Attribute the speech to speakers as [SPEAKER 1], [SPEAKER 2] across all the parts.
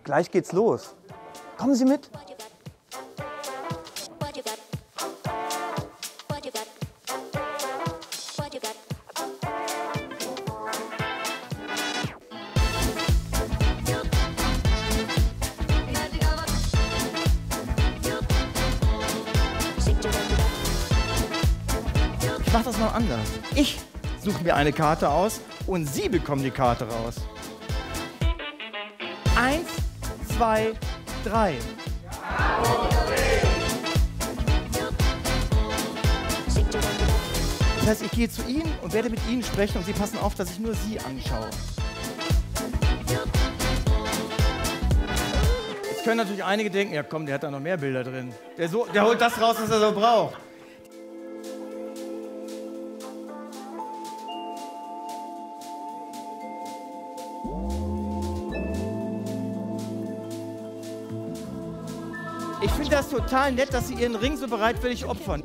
[SPEAKER 1] Gleich geht's los. Kommen Sie mit.
[SPEAKER 2] Ich mache das mal anders. Ich suche mir eine Karte aus und Sie bekommen die Karte raus. 1, 2, 3. Das heißt, ich gehe zu Ihnen und werde mit Ihnen sprechen und Sie passen auf, dass ich nur Sie anschaue. Jetzt können natürlich einige denken, ja komm, der hat da noch mehr Bilder drin. Der holt das raus, was er so braucht. Ich finde das total nett, dass Sie Ihren Ring so bereitwillig opfern.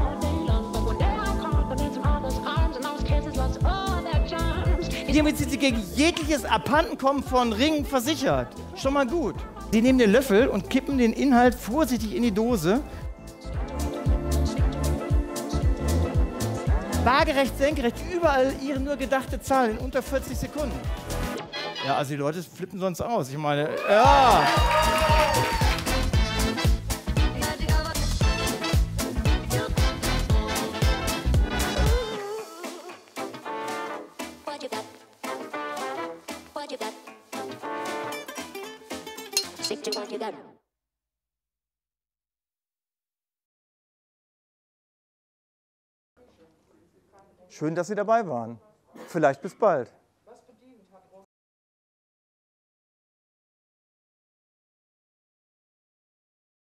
[SPEAKER 2] Hiermit sind Sie gegen jegliches Abhandenkommen von Ringen versichert. Schon mal gut. Sie nehmen den Löffel und kippen den Inhalt vorsichtig in die Dose. Waagerecht, senkrecht, überall Ihre nur gedachte Zahl in unter 40 Sekunden. Ja, also die Leute flippen sonst aus. Ich meine, ja.
[SPEAKER 1] Schön, dass Sie dabei waren. Vielleicht bis bald.